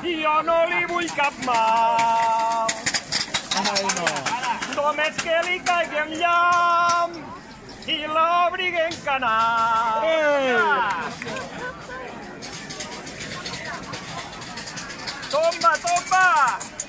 I jo no li vull cap mal. Ai, no. Només que li caigui en llamp i l'obrigui en canal. Tomba, tomba!